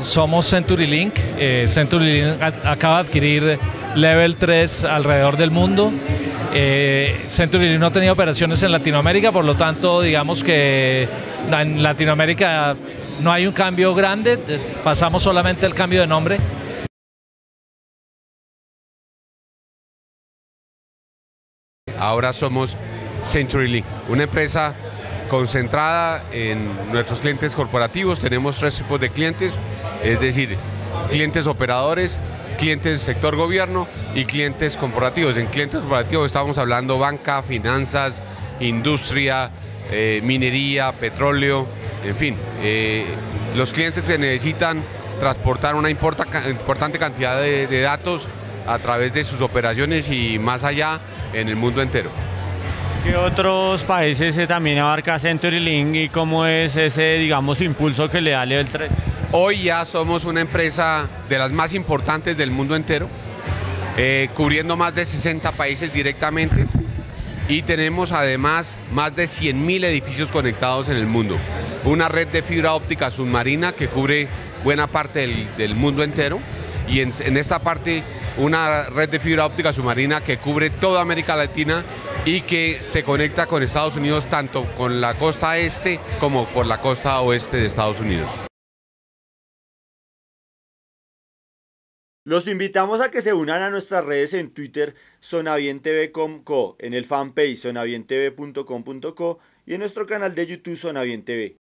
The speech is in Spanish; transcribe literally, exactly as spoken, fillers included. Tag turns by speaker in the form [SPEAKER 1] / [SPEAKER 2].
[SPEAKER 1] somos CenturyLink. Eh, CenturyLink a- acaba de adquirir Level tres alrededor del mundo. Eh, CenturyLink no ha tenido operaciones en Latinoamérica, por lo tanto, digamos que en Latinoamérica no hay un cambio grande, eh, pasamos solamente el cambio de nombre.
[SPEAKER 2] Ahora somos CenturyLink, una empresa concentrada en nuestros clientes corporativos. Tenemos tres tipos de clientes, es decir, clientes operadores, clientes del sector gobierno y clientes corporativos. En clientes corporativos estamos hablando banca, finanzas, industria, eh, minería, petróleo, en fin. Eh, los clientes que necesitan transportar una importa, importante cantidad de, de datos a través de sus operaciones y más allá en el mundo entero.
[SPEAKER 3] ¿Qué otros países eh, también abarca CenturyLink y cómo es ese, digamos, impulso que le da Level tres?
[SPEAKER 2] Hoy ya somos una empresa de las más importantes del mundo entero, eh, cubriendo más de sesenta países directamente, y tenemos además más de cien mil edificios conectados en el mundo. Una red de fibra óptica submarina que cubre buena parte del, del mundo entero, y en, en esta parte una red de fibra óptica submarina que cubre toda América Latina y que se conecta con Estados Unidos tanto con la costa este como por la costa oeste de Estados Unidos.
[SPEAKER 4] Los invitamos a que se unan a nuestras redes en Twitter, sonabientv punto com punto co, en el fanpage sonabientv punto com punto co y en nuestro canal de YouTube Sonabientv.